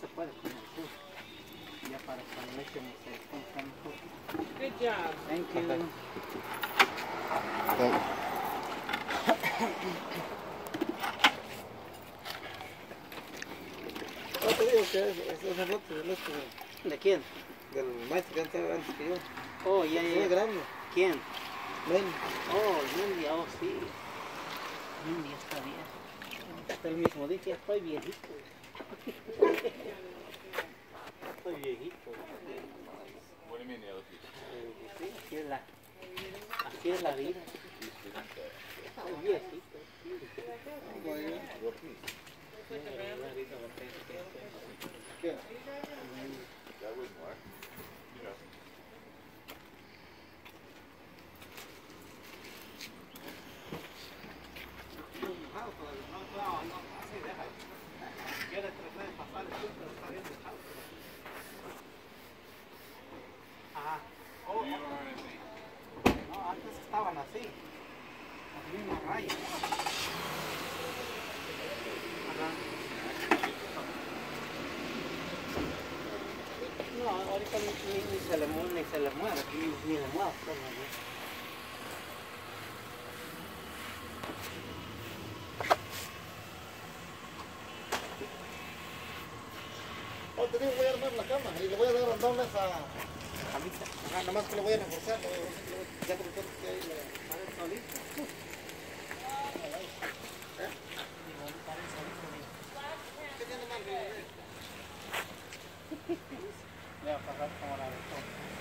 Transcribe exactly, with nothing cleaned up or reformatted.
se puede poner justo. Ya para cuando le echen se compra mejor. Good job. Thank you. No te digo que es, es esa foto del este, ¿De quién? del maestro que antes, antes que yo. Oh, ya, Es ya, muy ya. grande. ¿Quién? Ven. Oh, India, oh, sí. India está bien. Hasta el mismo dice, ya estoy viejito. Estoy viejito. What do you mean the other people? Sí, así es la, así es la vida. Estoy viejito. ¿Qué? That wouldn't work. You know. Ajá. Oh, no, antes estaban así, las mismas rayas. Ajá. No, ahorita ni, ni, ni se le mueve, ni se le mueve, ni, ni le mueve. Oh, te digo, voy a armar la cama y le voy a dar andones a... Camisa. Ajá, nada más que le voy a reforzar, le voy a- le voy- ya que me cuento que ahí le... ¿Sale solito? ¿Eh? Sale solito, mira. ¿Qué tiene más? Voy a pasar como la de todo.